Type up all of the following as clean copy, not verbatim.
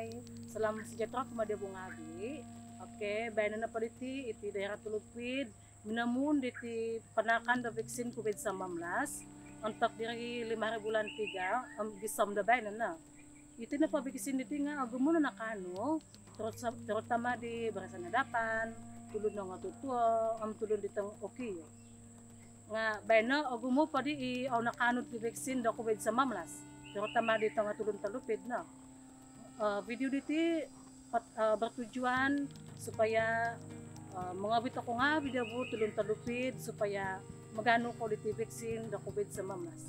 Hai, salam sejahtera kepada Bung Abi. Oke, bayan na paliti iti daerah Tulupid, minamun diti panakan da vaksin COVID-19 untuk diri 5 bulan 3 gisam da bayan na. Iti na pabiksin diti nga agumuna na kano, terutama di barasan hadapan, tulod na nga tutuo, tulod ditang okay. Nga bayan na agumo pa di aw nakanod ti vaksin da COVID-19, terutama dito nga tulod Talupid na. Video diti bertujuan supaya mengabit ako nga video po tulong Talupid supaya magano ko diti vaksin da COVID-19.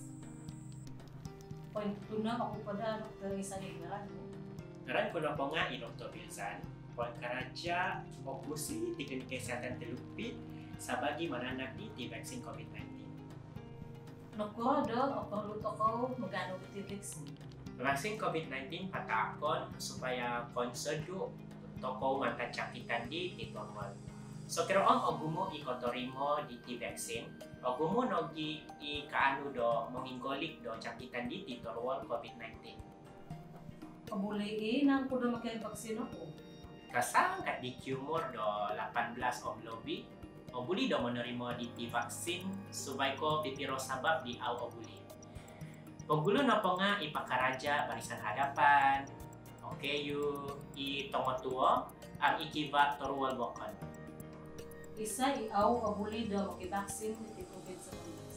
Point tuna ako pada Dr. Isa Ngaran. Ngaran ko na po nga Dr. Bilzan, pagkaraja o pusi di Klinik Kesehatan Talupid sa bagi mananak di vaksin COVID-19. Nako ada perlu ko magano diti vaksin. Vaksin COVID-19 patakon supaya konsedu toko matacakitan di titorwal. So kiroon ogumo ikotorimo di vaksin, ogumo nogi kaanu do menginggolik do cakitan di titorwal COVID-19. Kabuli nang kudo makai vaksin ako. Kasang kat di umur do 18 oblobi, obuli do menerima di vaksin supaya ko pipiro sabab di aw obuli. Paggulo na po nga ipakaraja barisan hadapan, okay yu tongotuo ang ikiba torwal bokon. Isa iaw kabuli daw makibaksin di COVID-19.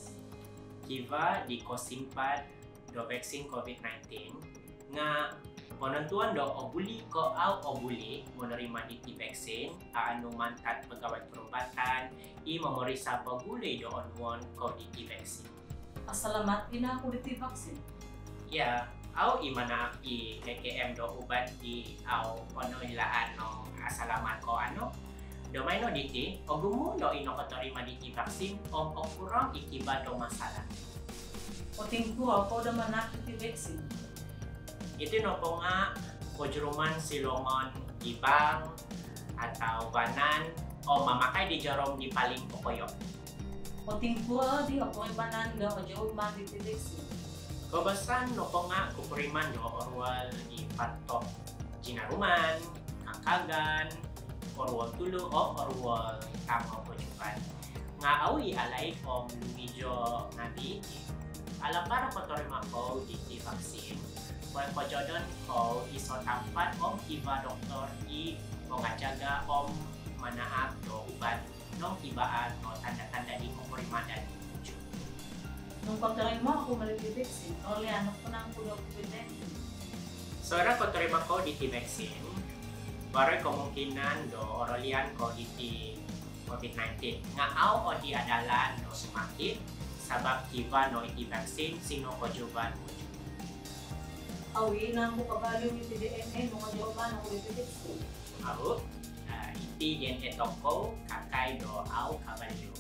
Kiba di kosimpad do vaksin COVID-19 nga penentuan do obuli ko aw obuli menerima di vaksin anu mantat pegawai perubatan i memeriksa pagulay do onwon ko di vaksin. Asalamat ina ako diti vaksin. Ya, au imana i KKM do ubat di au ono ilaan no asalamat ko ano. Do may no diti, ogumo do ino katarima diti vaksin om kurang ikiba do masalah. Poting ko ako da manak diti vaksin. Itu no po nga kojruman silongon ibang atau banan o mamakai di jarom di paling pokoyo. Poting ko di ako ibanan da kajawag man diti vaksin. Kebesan no po nga kukuriman do orwal di patok jinaruman, kangkagan, orwal tulu o orwal tamo pojukan. Nga awi alay om lumijo nabi ala para kotorima ko di vaksin. Kung kojodon ko iso tampat om iba doktor i mengajaga om manaak do ubat nong tibaan no tanda-tanda di kukuriman dan Nung pagtarima ako maliti vaksin, oleh anak ko nang kudo COVID-19. Seorang ko terima ko di vaksin, baru kemungkinan do oralian ko di COVID-19. Ngau di adalah no semakin sabab kiba no iti vaksin sino ko juban muju. Awi nang ko kabalo iti DNA mga jawaban ako diti vaksin. Au, iti DNA toko kakai do au kabalyo.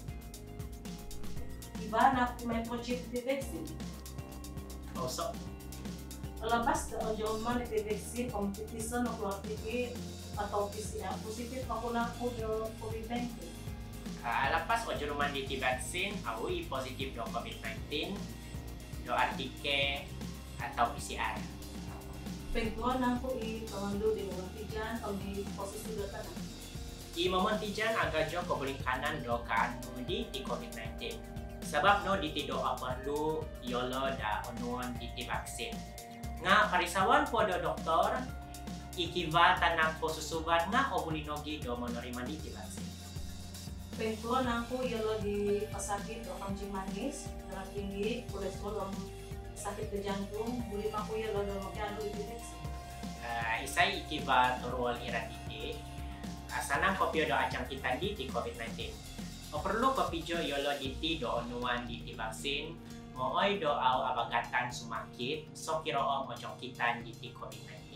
Iba na ako may project diti vaksin. Osok. Alabas da jawaban iti vaksin kompetisi no klortikid atau PCR positif ako na ako do COVID-19. Alapas o juruman di vaksin, au positif do COVID-19, do artike atau PCR. Pagkuhan na ako pangando di Montijan o di posisi data na. I Montijan agak jo kebeling kanan do kan di COVID-19. Sebab no di do perlu yolo da onuan di vaksin. Nga parisawan po do doktor ikiva tanang po susuban nga obulinogi do menerima di vaksin. Pagkuhan na ako yolo di pasakit o kamjing manis, darah tinggi, kolesterol, sakit ke jantung, boleh pa ko yolo do magkano iti vaksin. Isay ikiva turwal iratiti. Sanang kopyo do acang kita di COVID-19. O perlu kopijo yolo diti do onuan diti vaksin, mooy do au abagatan sumakit, so kiroong ojong kitan diti COVID-19.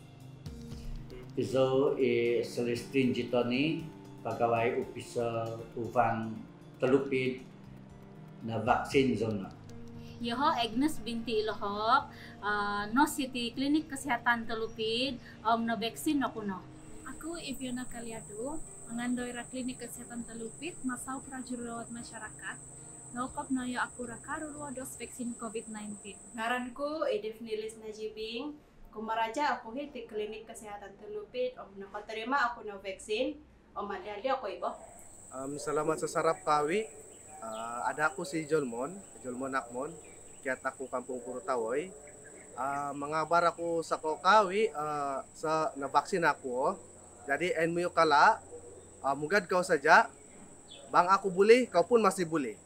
Izo Celestine Jitoni, pagawai officer Ufang Talupid na vaksin zona. Yoho Agnes binti Ilohok, no City Klinik Kesehatan Talupid, na vaksin no kuno. Aku Iviana Kaliado, mengandoi ra Klinik Kesehatan Talupid, masau prajurit masyarakat. Nokop noyo aku ra karuruwa dos vaksin COVID-19. Ngaranku Edif Nilis Najibing, kumaraja ako ti klinik kesehatan Telupit om nakaterima ako na vaksin om madali ako ibo. Salamat sa sarap kawi. Ada ako si Jolmon Akmon, kaya ako Kampung Purutawoy. Mangabar ako sa kawi sa nabaksin ako. Jadi en mo kala, mugad kau saja, bang aku boleh, kau pun masih boleh.